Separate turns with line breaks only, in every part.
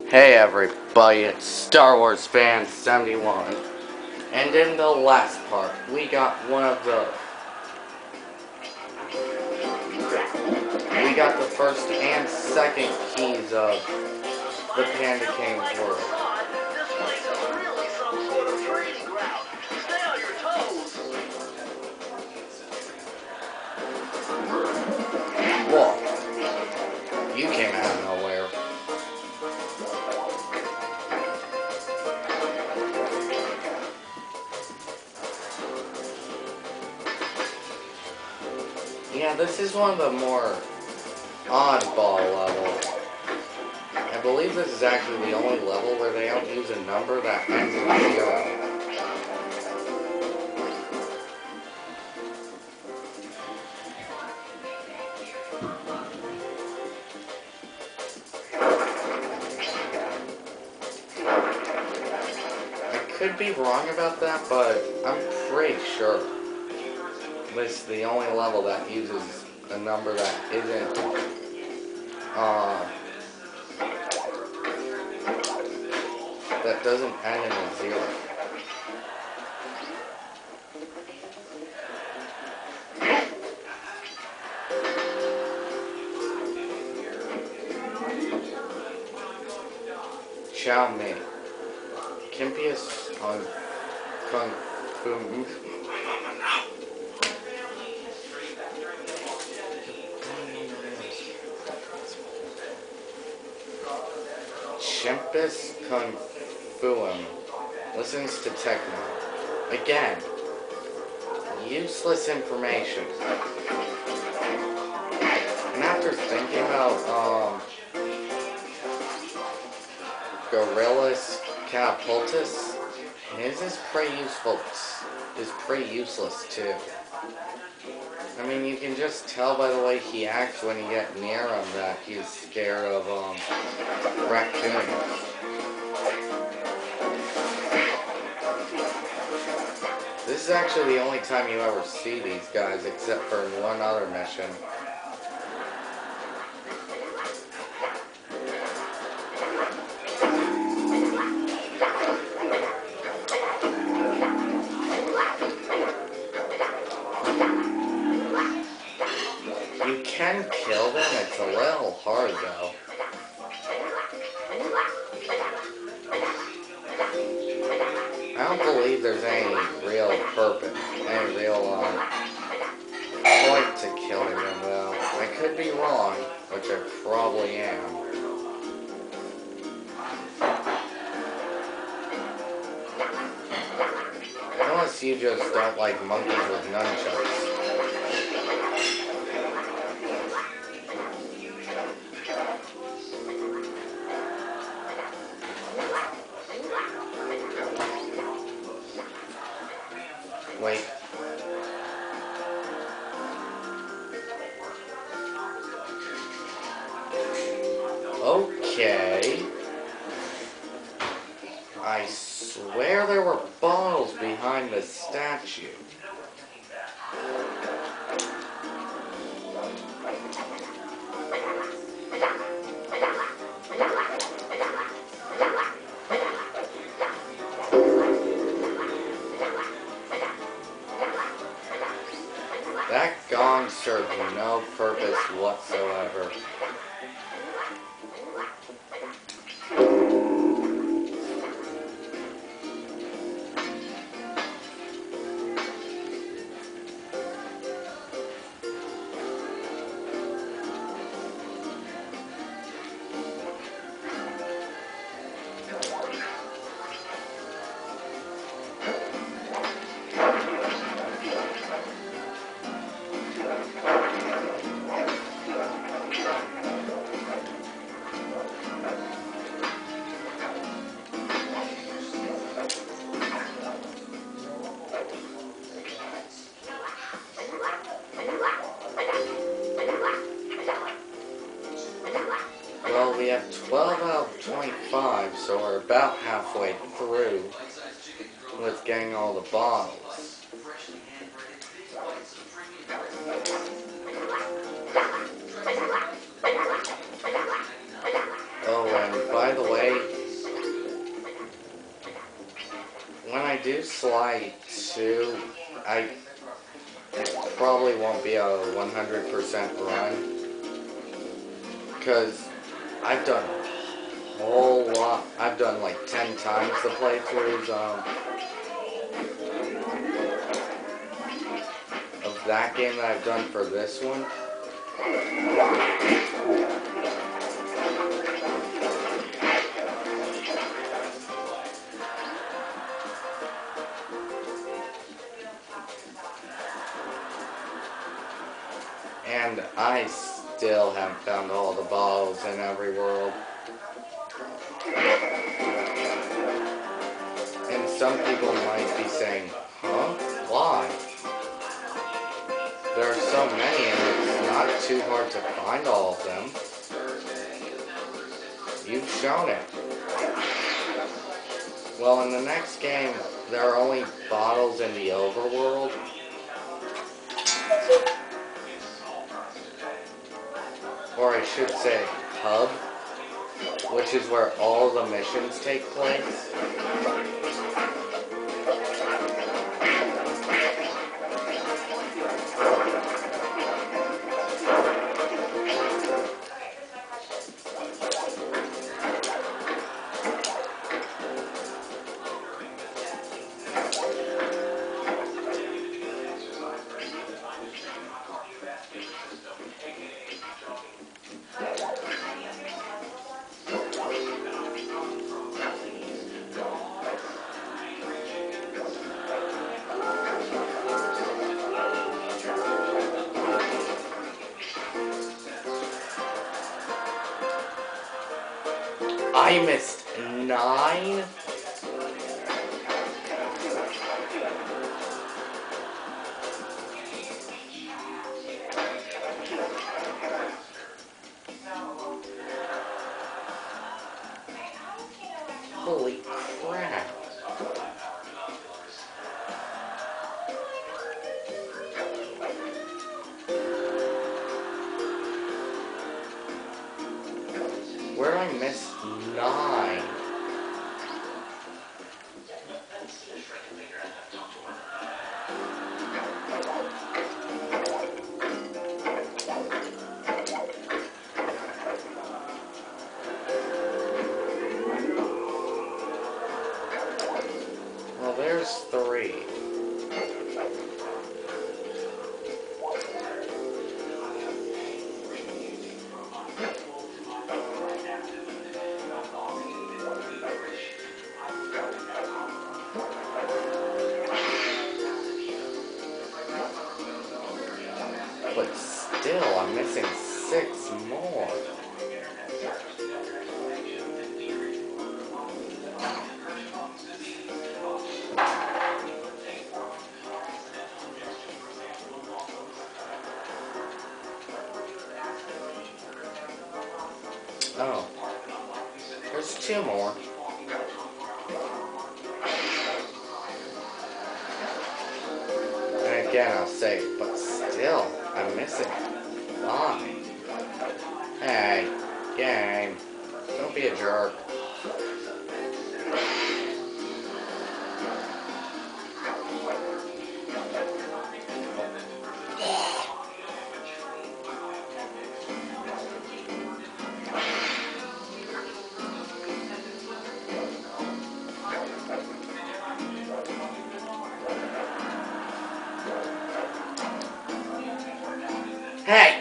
Hey everybody, it's Star Wars Fan 71. And in the last part, we got we got the first and second keys of the Panda King's world. Whoa, you came out of nowhere. Yeah, this is one of the more oddball levels. I believe this is actually the only level where they don't use a number that ends in 0. Could be wrong about that, but I'm pretty sure this is the only level that uses a number that isn't that doesn't end in a 0. Chow Mei. Kimpius on Kung Fu. Chimpus Kung Fuum listens to techno. Again, useless information. And after thinking about Gorillas Catapultus, his is pretty useful. Is pretty useless too. I mean, you can just tell by the way he acts when you get near him that he's scared of Raccoonus. This is actually the only time you ever see these guys, except for one other mission. You can kill them, it's a little hard though. I don't believe there's any real purpose, any real point to killing them though. I could be wrong, which I probably am. Unless you just don't like monkeys with nunchucks. Wait. Okay. I swear there were bottles behind the statue. That gong serves no purpose whatsoever. Well, we have 12 out of 25, so we're about halfway through with getting all the bottles. Oh, and by the way, I do slide too, I probably won't be a 100% run. Because I've done a whole lot. I've done like 10 times the playthroughs of that game that I've done for this one. And I still haven't found all the bottles in every world. And some people might be saying, huh? Why? There are so many and it's not too hard to find all of them. You've shown it. Well, in the next game, there are only bottles in the overworld. Or I should say, hub, which is where all the missions take place. I missed 9? Holy crap. Where did I miss 9? Well, there's 3. But still, I'm missing 6 more. Oh, there's 2 more. And again, I'll say, but still, I'm missing 5. Hey, game, don't be a jerk. Hey!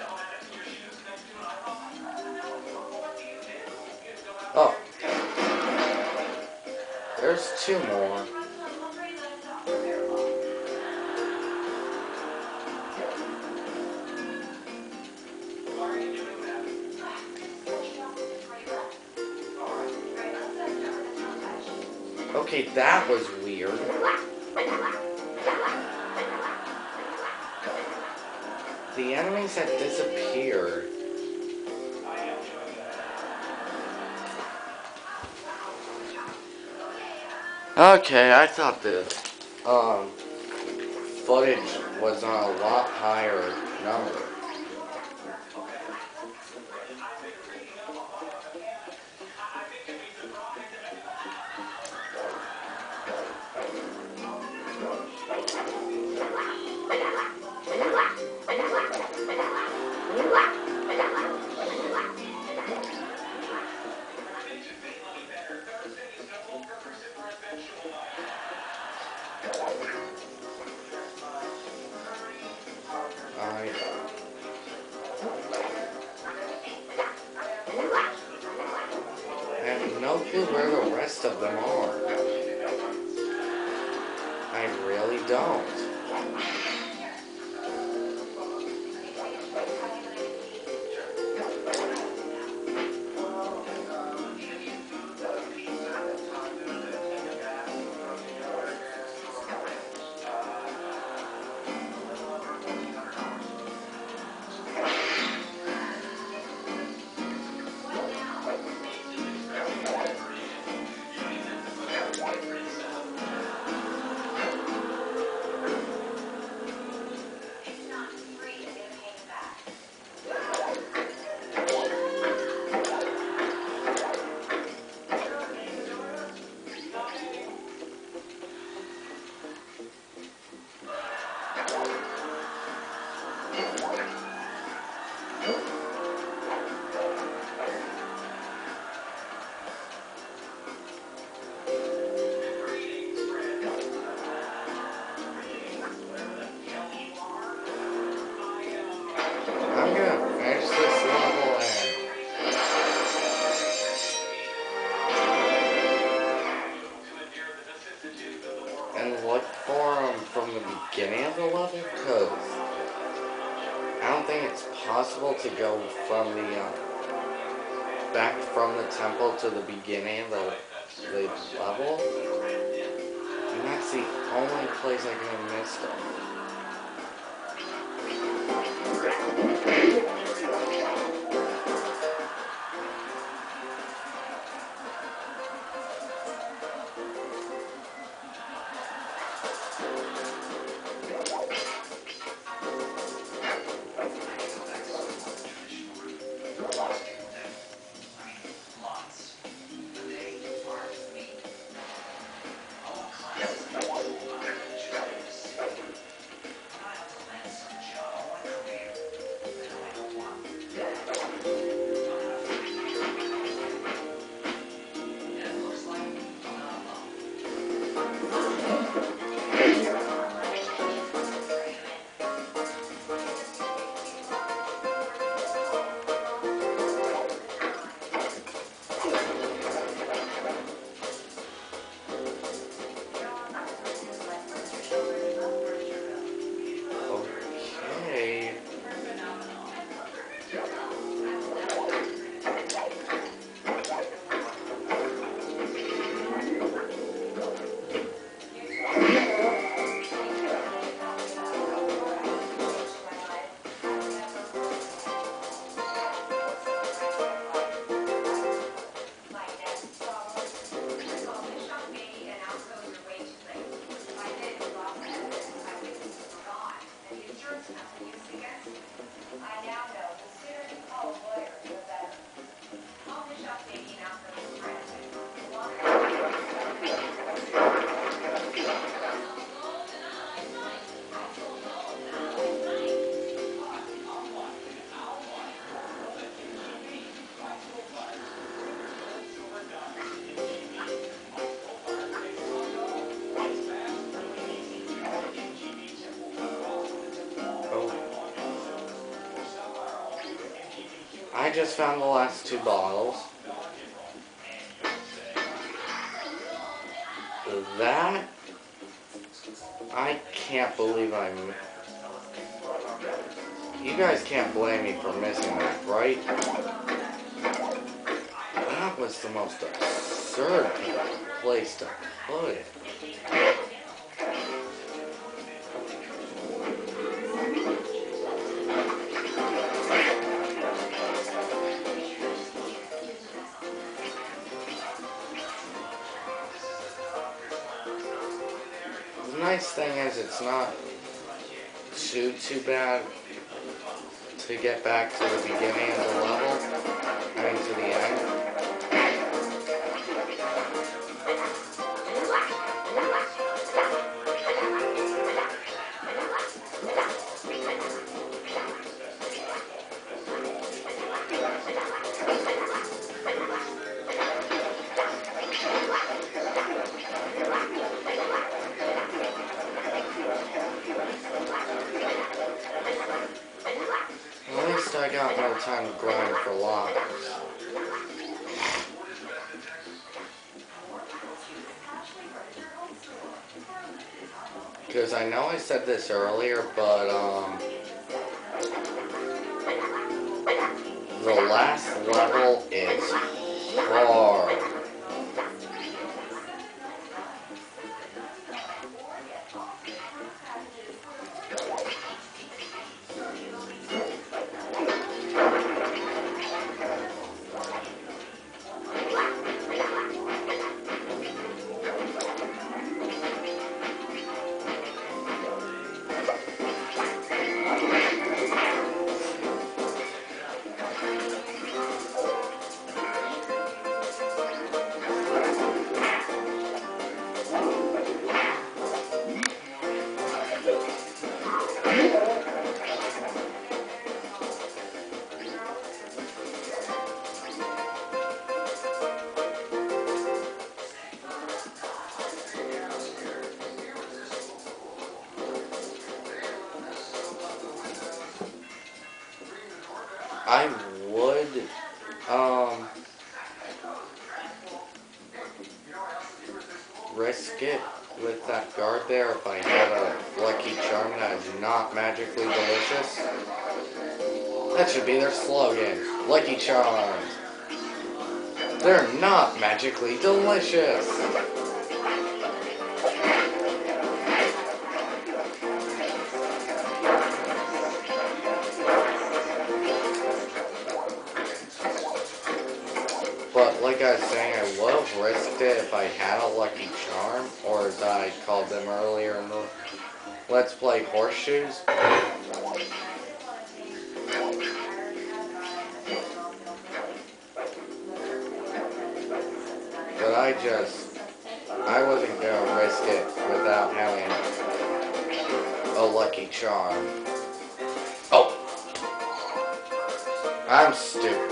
Oh. There's two more. Okay, that was weird. The enemies had disappeared. Okay, I thought the footage was on a lot higher number. I have no clue where the rest of them are. I really don't. I'm gonna finish this level and look for them from the beginning of the level, because I don't think it's possible to go from the back from the temple to the beginning of the level, and that's the only place I can have missed them. I just found the last two bottles. That, I can't believe you guys can't blame me for missing that, right? That was the most absurd place to put it. The nice thing is it's not too bad to get back to the beginning of the level. I mean to the end. At least I got more time to grind for lives. Because I know I said this earlier, but the last level is hard. I would, risk it with that guard there if I had a lucky charm that is not magically delicious. That should be their slogan. Lucky charms. They're not magically delicious. But like I was saying, I would have risked it if I had a lucky charm, or as I called them earlier in the Let's Play, horseshoes. But I wasn't gonna risk it without having a lucky charm. Oh! I'm stupid.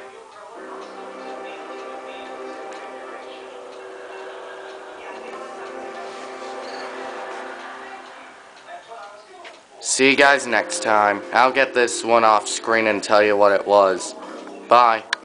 See you guys next time. I'll get this one off screen and tell you what it was. Bye.